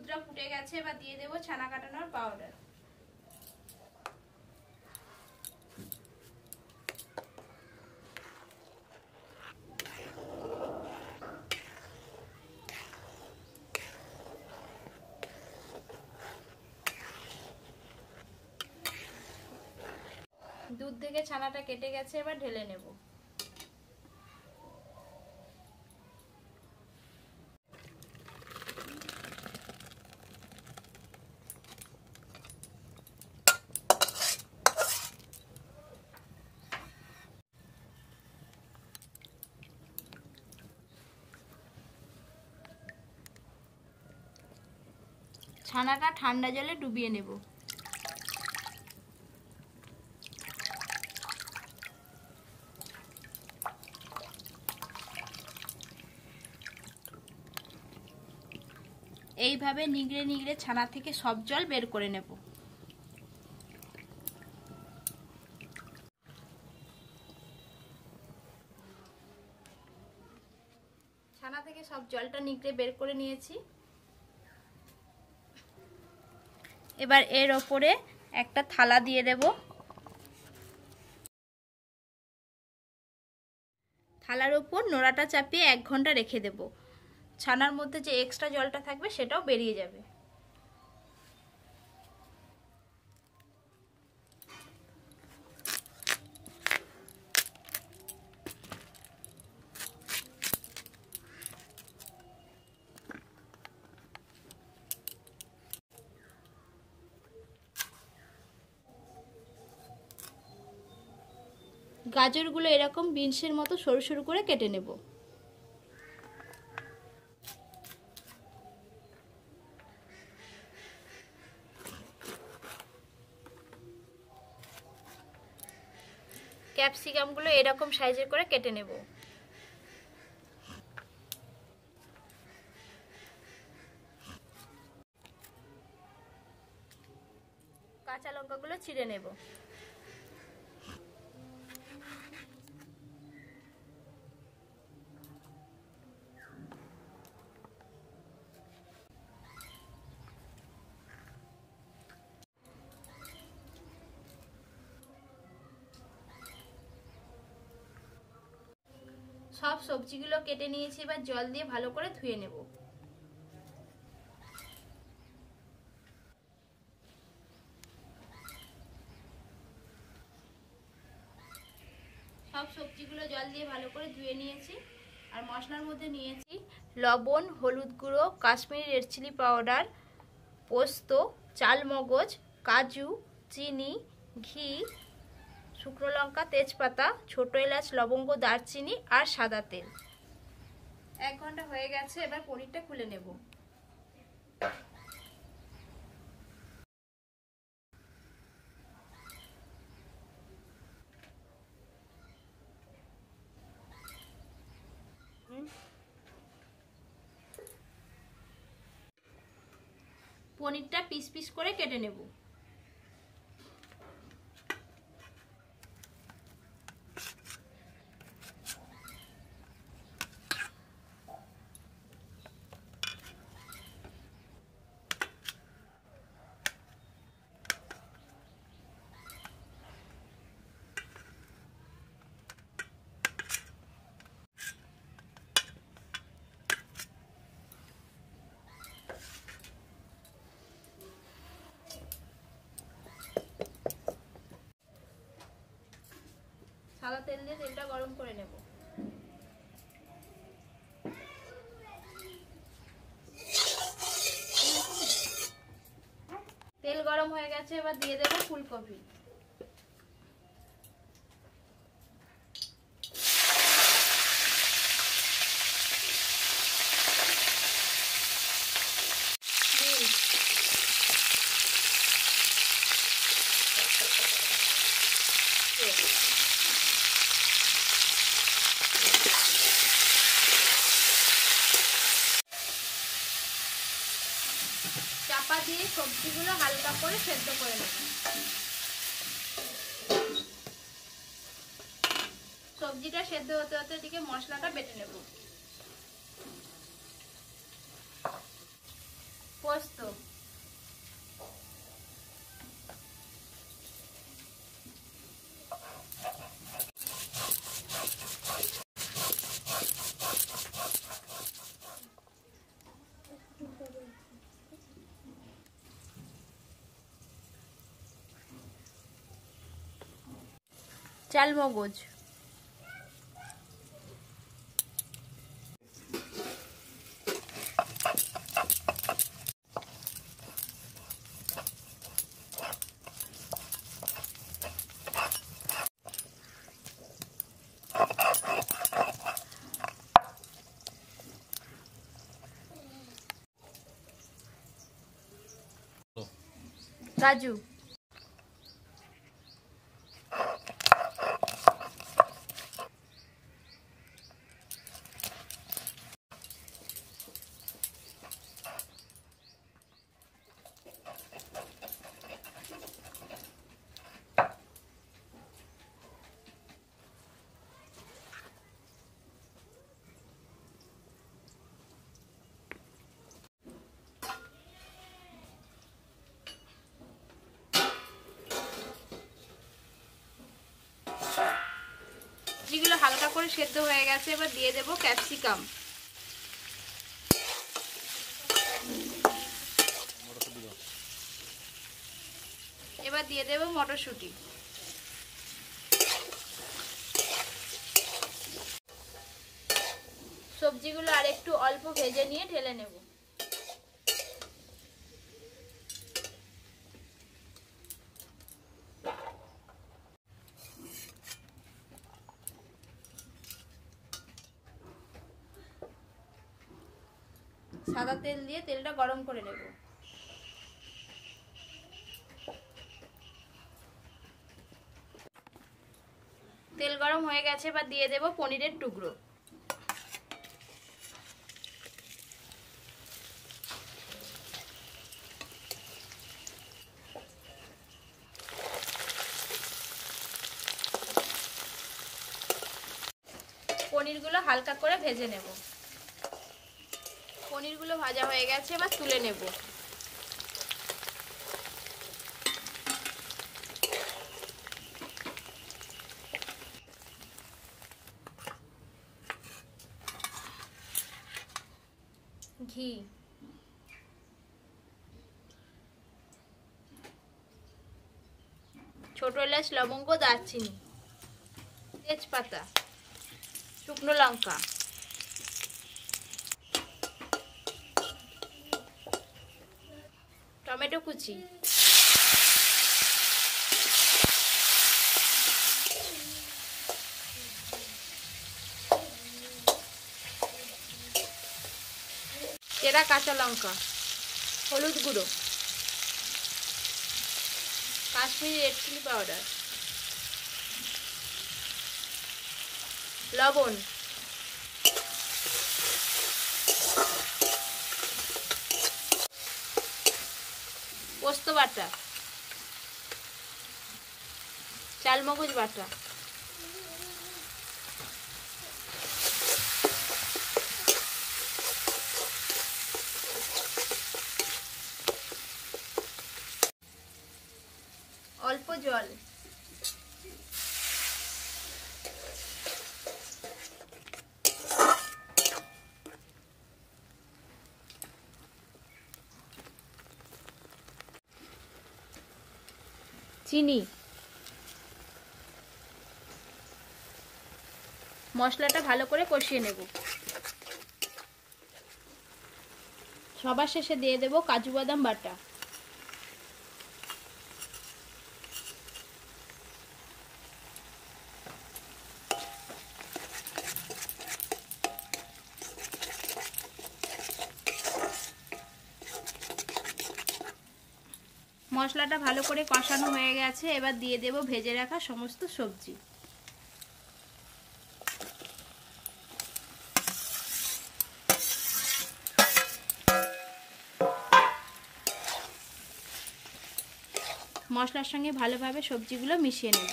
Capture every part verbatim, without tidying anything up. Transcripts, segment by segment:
দুধটা ফুটে গেছে, এবার দিয়ে দেবো ছানা কাটানোর পাউডার। দুধ থেকে ছানাটা কেটে গেছে, এবার ঢেলে নেব। ছানাটা ঠান্ডা জলে ডুবিয়ে নেব। এইভাবে নিগড়ে নিগড়ে ছানা থেকে সব জল বের করে নেব। ছানা থেকে সব জলটা নিগড়ে বের করে নিয়েছি। এবার এর ওপরে একটা থালা দিয়ে দেব। থালার উপর নোড়াটা চাপিয়ে এক ঘন্টা রেখে দেব। ছানার মধ্যে যে এক্সট্রা জলটা থাকবে সেটাও বেরিয়ে যাবে। গাজরগুলো এরকম বিনসের মতো সরু সরু করে কেটে নেব। ক্যাপসিকামগুলো এরকম সাইজের করে কেটে নেব। কাঁচা লঙ্কাগুলো ছিঁড়ে নেব। সব সবজিগুলো কেটে নিয়েছি, এবার জল দিয়ে ভালো করে ধুয়ে নেব। সব সবজিগুলো জল দিয়ে ভালো করে ধুয়ে নিয়েছি। আর মশলার মধ্যে নিয়েছি লবণ, হলুদ গুঁড়ো, কাশ্মীরি রেড চিলি পাউডার, পোস্ত, চালমগজ, কাজু, চিনি, ঘি, শুকনো লঙ্কা, তেজপাতা, ছোট এলাচ, লবঙ্গ, দারচিনি আর সাদা তেল। এক ঘন্টা হয়ে গেছে, এবার পনিরটা খুলে নেব। পনিরটা পিস পিস করে কেটে নেব। সাদা তেল দিয়ে তেলটা গরম করে নেব। তেল গরম হয়ে গেছে, এবার দিয়ে দেব ফুলকপি। চাপা দিয়ে সবজিগুলো হালকা করে সেদ্ধ করে নেব। সবজিটা সেদ্ধ হতে হতে এদিকে মশলাটা বেটে নেব। পোস্ত, চালমগজ, কাজু, যেগুলো হালকা করে সেদ্ধ হয়ে গেছে। এবার দিয়ে দেব ক্যাপসিকাম, এবার দিয়ে দেব মটরশুঁটি, সবজিগুলো আর একটু অল্প ভেজে নিয়ে ঢেলে নেব। সাদা তেল দিয়ে তেলটা গরম করে নেব। তেল গরম হয়ে গেছে, এবার দিয়ে দেব পনিরের টুকরো, পনিরগুলো হালকা করে ভেজে নেব। পনিরগুলো ভাজা হয়ে গেছে, এবার তুলে নেব। ঘি, ছোট এলাচ, লবঙ্গ, দারচিনি, তেজপাতা, শুকনো লঙ্কা, টমেটো কুচি, চেরা কাঁচা লঙ্কা, হলুদ গুঁড়ো, কাশ্মীরি রেড চিলি পাউডার, লবণ, পোস্ত বাটা, চালমগজ বাটা, অল্প জল, চিনি, মশলাটা ভালো করে কষিয়ে নেব। সবার শেষে দিয়ে দেব কাজু বাদাম বাটা, মশলাটা ভালো করে কষানো হয়ে গেছে। এবার দিয়ে দেব ভেজে রাখা সমস্ত সবজি। মশলার সঙ্গে ভালোভাবে সবজিগুলো মিশিয়ে নেব।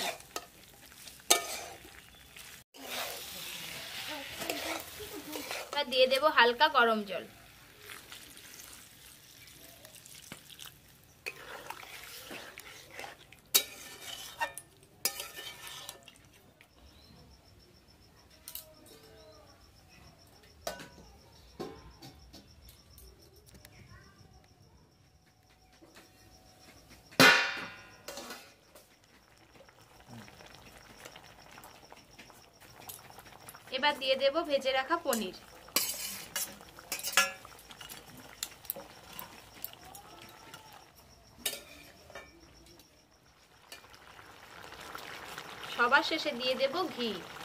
এবার দিয়ে দেব হালকা গরম জল। এবার দিয়ে দেব ভেজে রাখা পনির। সবার শেষে দিয়ে দেব ঘি।